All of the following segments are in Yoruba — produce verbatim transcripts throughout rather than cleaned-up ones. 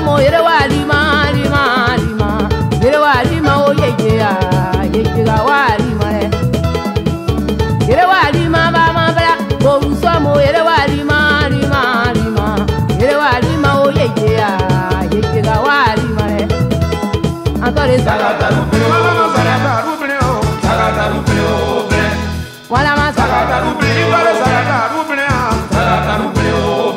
mo yere wali ma li ma li ma yere wali ma o ye ye ya ye ye ga wali ma le yere wali ma ba ma bra bo so mo yere wali ma li ma li ma yere wali ma o ye ye ya ye ye ga wali ma le antore Sagata rubio sagata rubio sagata rubio wala ma sagata rubio sagata rubio sagata rubio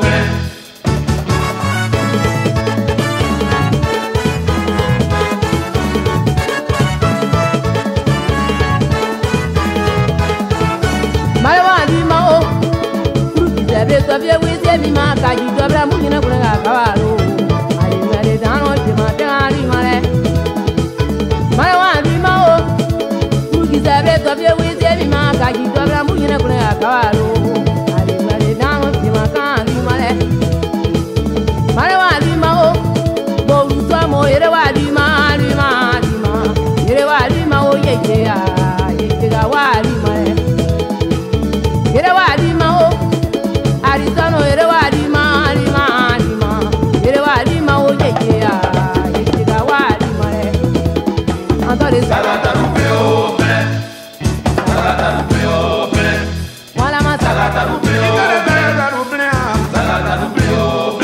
Malawandi ma o Sebe tobye wize mi ma kaji dobra mungina kuna kawalo Ali ngale dano jema tengari male Malawandi ma o Sebe tobye wize mi ma kaji dobra mungina kuna kawalo Ali ngale dano jema tengari male Malawandi ma o Bo uso mo yere wali ma li ma li ma yere wali ma o ye ye ya ye ye ga wali male Yere wali ma o Arizona yere wali ma li ma li ma yere wali ma o ye ye ya ye ye ga wali ma le Antore sagata rubio sagata rubio wala ma sagata rubio sagata rubio sagata rubio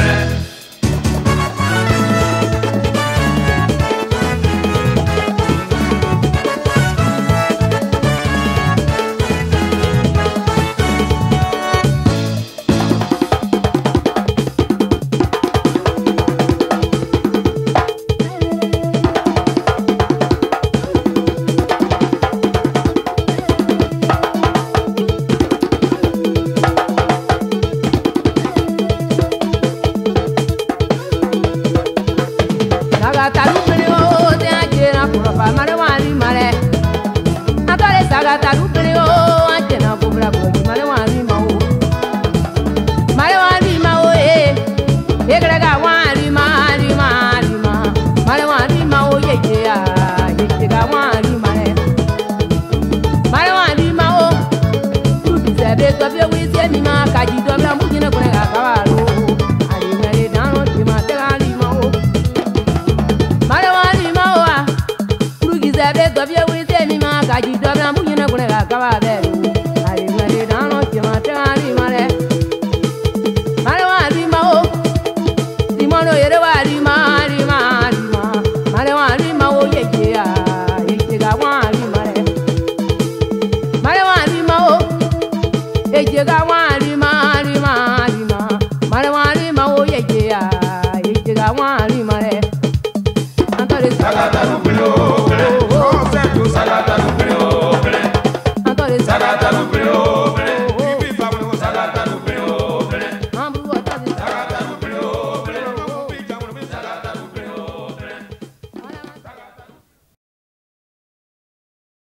Sagata rubio te ajena pura pa mare wali mare Antore sagata rubio ajena pura pa mare wali ma o Mare wali ma o e Yegre ga wali ma li ma li ma Mare wali ma o ye ye ya ye ye ga wali mare Mare wali ma o Sebe tobye wize mi ma kaji dobra mungina kuna kawalo Ali ngale dano jema tengari ma o Malawali ma o Urugize be tobye wize mi ma kaji dobra mungina kuna kawalo Ali ngale dano jema tengari mare Malawali ma o Limono yere wali ma li ma li ma Malawali ma o ye ye ya ye ye ga wali mare Malawali ma o ye ye ga wali ma li ma li ma Malawali ma o ye ye ya ye ye ga wali mare Antore sagata rubio